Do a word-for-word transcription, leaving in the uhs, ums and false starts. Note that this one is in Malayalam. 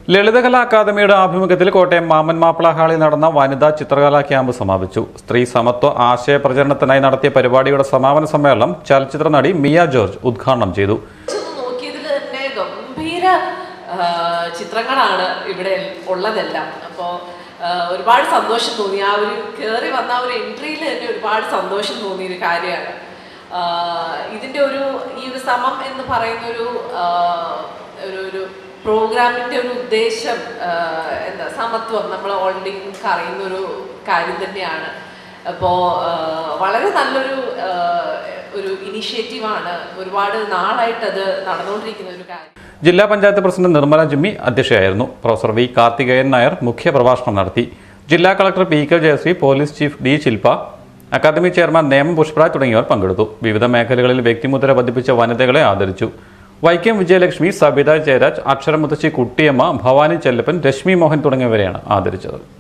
ലളിതകലാ അക്കാദമിയുടെ ആഭിമുഖ്യത്തിൽ കോട്ടയം മാമൻ മാപ്പിള ഹാളിൽ നടന്ന വനിതാ ചിത്രകലാ ക്യാമ്പ് സമാപിച്ചു. സ്ത്രീ സമത്വ ആശയ പ്രചരണത്തിനായി നടത്തിയ പരിപാടിയുടെ സമാപന സമ്മേളനം ചലച്ചിത്ര നടി മിയ ജോർജ് ഉദ്ഘാടനം ചെയ്തു. ചിത്രങ്ങളാണ് ഇവിടെ ഉള്ളതെല്ലാം. അപ്പോൾ ഒരുപാട് സന്തോഷം തോന്നി. ആ ഒരു കയറി വന്ന ഒരു എൻട്രിയിൽ തന്നെ ഒരുപാട് സന്തോഷം തോന്നിയ ഒരു കാര്യമാണ്. ഇതിൻ്റെ ഒരു ഈ ഒരു സമം എന്ന് പറയുന്നൊരു ഒരു ഒരു പ്രോഗ്രാമിൻ്റെ ഒരു ഉദ്ദേശം എന്താ സമത്വം നമ്മൾ ഓൾറെഡി അറിയുന്നൊരു കാര്യം തന്നെയാണ്. അപ്പോൾ വളരെ നല്ലൊരു ഒരു ഇനിഷ്യേറ്റീവാണ്. ഒരുപാട് നാളായിട്ടത് നടന്നുകൊണ്ടിരിക്കുന്ന ഒരു കാര്യം. ജില്ലാ പഞ്ചായത്ത് പ്രസിഡന്റ് നിർമ്മല ജിമ്മി അധ്യക്ഷയായിരുന്നു. പ്രൊഫസർ വി കാർത്തികേയൻ നായർ മുഖ്യപ്രഭാഷണം നടത്തി. ജില്ലാ collector P K Jayasree, police chief D Shilpa, academy chairman Nemom Pushparaj തുടങ്ങിയവർ പങ്കെടുത്തു. വിവിധ മേഖലകളിൽ വ്യക്തിമുദ്ര പതിപ്പിച്ച വനിതകളെ ആദരിച്ചു. വൈക്കം വിജയലക്ഷ്മി, സബിത ജയരാജ്, അക്ഷരമുത്തശ്ശി കുട്ടിയമ്മ, ഭവാനി ചെല്ലപ്പൻ, രശ്മി മോഹൻ തുടങ്ങിയവരെയാണ് ആദരിച്ചത്.